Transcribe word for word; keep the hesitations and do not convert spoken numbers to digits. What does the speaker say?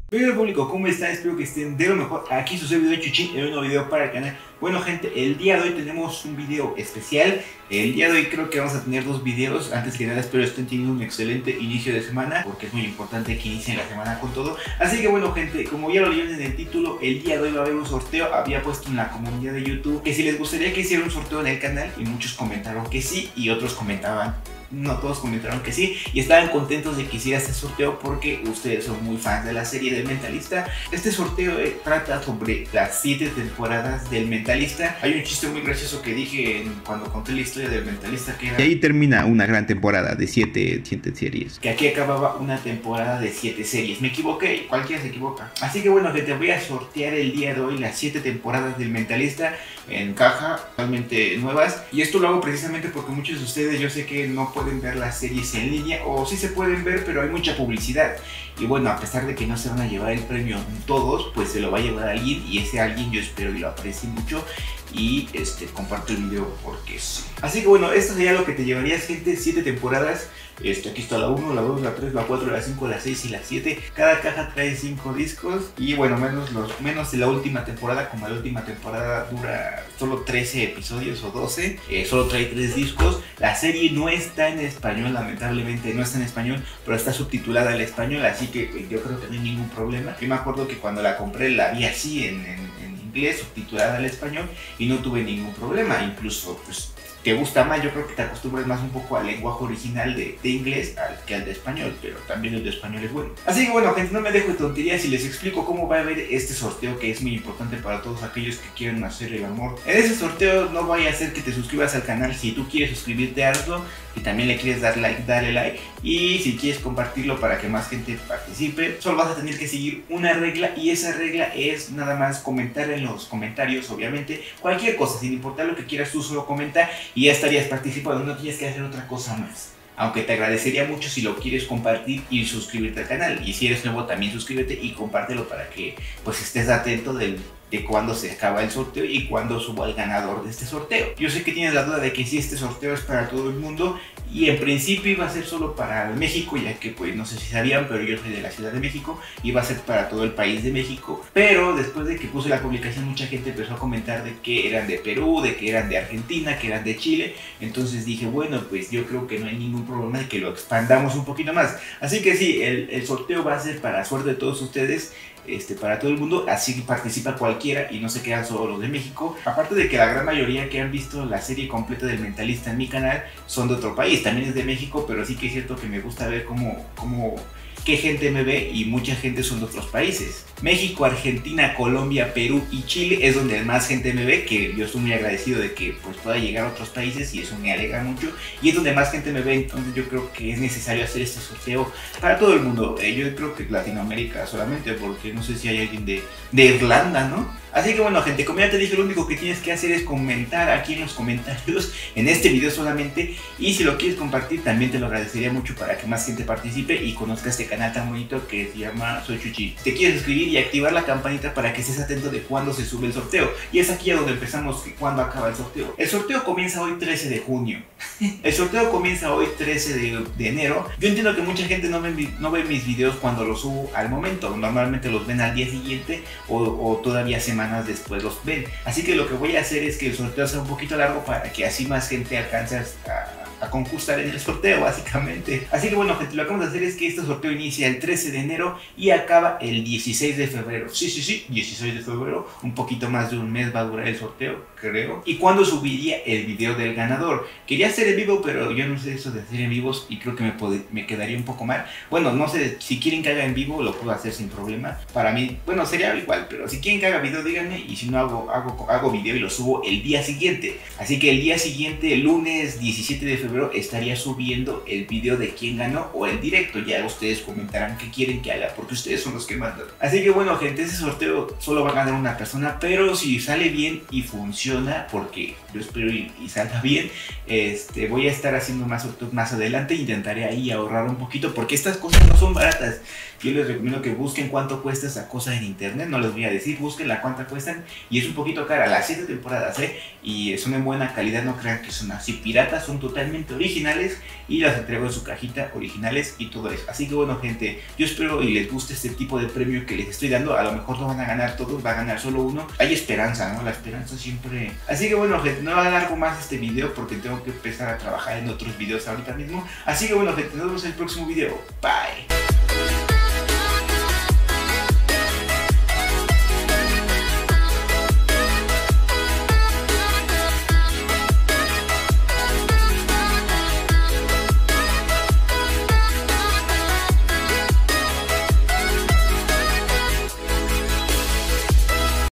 Hola público, ¿cómo están? Espero que estén de lo mejor. Aquí su servidor Chuchín en un nuevo video para el canal. Bueno gente, el día de hoy tenemos un video especial. El día de hoy creo que vamos a tener dos videos. Antes que nada espero estén teniendo un excelente inicio de semana, porque es muy importante que inicien la semana con todo. Así que bueno gente, como ya lo leyeron en el título, el día de hoy va a haber un sorteo. Había puesto en la comunidad de YouTube que si les gustaría que hiciera un sorteo en el canal, y muchos comentaron que sí y otros comentaban no, todos comentaron que sí y estaban contentos de que hiciera este sorteo porque ustedes son muy fans de la serie del Mentalista. Este sorteo eh, trata sobre las siete temporadas del Mentalista. Hay un chiste muy gracioso que dije en, cuando conté la historia del Mentalista, que era... Y ahí termina una gran temporada de siete series. Que aquí acababa una temporada de siete series. Me equivoqué, cualquiera se equivoca. Así que bueno, que te voy a sortear el día de hoy las siete temporadas del Mentalista en caja, totalmente nuevas. Y esto lo hago precisamente porque muchos de ustedes, yo sé que no pueden ver las series en línea, o sí se pueden ver, pero hay mucha publicidad. Y bueno, a pesar de que no se van a llevar el premio todos, pues se lo va a llevar alguien, y ese alguien yo espero que lo aprecie mucho y este, comparto el video porque sí. Así que bueno, esto sería lo que te llevarías, gente, siete temporadas. Este, aquí está la uno, la dos, la tres, la cuatro, la cinco, la seis y la siete. Cada caja trae cinco discos. Y bueno, menos, los, menos de la última temporada. Como la última temporada dura solo trece episodios o doce, eh, solo trae tres discos. La serie no está en español, lamentablemente no está en español, pero está subtitulada al español, así que eh, yo creo que no hay ningún problema. Yo me acuerdo que cuando la compré la vi así en, en, en inglés, subtitulada al español, y no tuve ningún problema. Incluso pues te gusta más, yo creo que te acostumbras más un poco al lenguaje original de, de inglés al, que al de español, pero también el de español es bueno. Así que bueno gente, no me dejo de tonterías y les explico cómo va a haber este sorteo, que es muy importante para todos aquellos que quieren hacer el amor. En ese sorteo no vaya a ser que te suscribas al canal. Si tú quieres suscribirte, hazlo. Si también le quieres dar like, dale like. Y si quieres compartirlo para que más gente participe, solo vas a tener que seguir una regla, y esa regla es nada más comentar en los comentarios, obviamente, cualquier cosa, sin importar lo que quieras, tú solo comenta y ya estarías participando, no tienes que hacer otra cosa más. Aunque te agradecería mucho si lo quieres compartir y suscribirte al canal. Y si eres nuevo también suscríbete y compártelo para que pues estés atento del, de cuándo se acaba el sorteo y cuándo subo al ganador de este sorteo. Yo sé que tienes la duda de que si este sorteo es para todo el mundo, y en principio iba a ser solo para México, ya que pues no sé si sabían, pero yo soy de la Ciudad de México, iba a ser para todo el país de México. Pero después de que puse la publicación, mucha gente empezó a comentar de que eran de Perú, de que eran de Argentina, que eran de Chile. Entonces dije, bueno, pues yo creo que no hay ningún problema de que lo expandamos un poquito más. Así que sí, el, el sorteo va a ser para suerte de todos ustedes, este, para todo el mundo, así que participa cualquiera y no se quedan solo los de México. Aparte de que la gran mayoría que han visto la serie completa del Mentalista en mi canal son de otro país, también es de México, pero sí que es cierto que me gusta ver cómo, cómo qué gente me ve, y mucha gente son de otros países. México, Argentina, Colombia, Perú y Chile es donde más gente me ve, que yo estoy muy agradecido de que pues pueda llegar a otros países y eso me alegra mucho, y es donde más gente me ve. Entonces yo creo que es necesario hacer este sorteo para todo el mundo. Eh, yo creo que Latinoamérica solamente, porque no sé si hay alguien de, de Irlanda, ¿no? Así que bueno gente, como ya te dije, lo único que tienes que hacer es comentar aquí en los comentarios, en este video solamente, y si lo quieres compartir también te lo agradecería mucho para que más gente participe y conozca este canal tan bonito que se llama Soy Chuchi. Te quieres suscribir y activar la campanita para que estés atento de cuándo se sube el sorteo, y es aquí a donde empezamos cuando acaba el sorteo. El sorteo comienza hoy trece de junio. El sorteo comienza hoy trece de, de enero. Yo entiendo que mucha gente no ve, no ve mis videos cuando los subo al momento, normalmente los ven al día siguiente o, o todavía semanas después los ven. Así que lo que voy a hacer es que el sorteo sea un poquito largo para que así más gente alcance a, a concursar en el sorteo, básicamente. Así que bueno gente, lo que vamos a hacer es que este sorteo inicia el trece de enero y acaba el dieciséis de febrero. Sí, sí, sí, dieciséis de febrero, un poquito más de un mes va a durar el sorteo, creo. ¿Y cuándo subiría el video del ganador? Quería hacer en vivo, pero yo no sé eso de hacer en vivos y creo que me, me quedaría un poco mal. Bueno, no sé, si quieren que haga en vivo lo puedo hacer sin problema. Para mí, bueno, sería igual, pero si quieren que haga video díganme, y si no hago, hago, hago video y lo subo el día siguiente. Así que el día siguiente, el lunes diecisiete de febrero, estaría subiendo el video de quién ganó o el directo. Ya ustedes comentarán qué quieren que haga, porque ustedes son los que mandan. Así que bueno gente, ese sorteo solo va a ganar una persona, pero si sale bien y funciona, porque yo espero y, y salga bien, este, voy a estar haciendo más sorteos más adelante. Intentaré ahí ahorrar un poquito, porque estas cosas no son baratas. Yo les recomiendo que busquen cuánto cuesta esa cosa en internet, no les voy a decir, búsquenla cuánto cuestan, y es un poquito cara, las siete temporadas, ¿eh? Y son en buena calidad, no crean que son así piratas, son totalmente gente originales y las entrego en su cajita originales y todo eso. Así que bueno gente, yo espero y les guste este tipo de premio que les estoy dando. A lo mejor no van a ganar todos, va a ganar solo uno. Hay esperanza, ¿no? La esperanza siempre... Así que bueno gente, no alargo más este video porque tengo que empezar a trabajar en otros videos ahorita mismo. Así que bueno gente, nos vemos en el próximo video. Bye.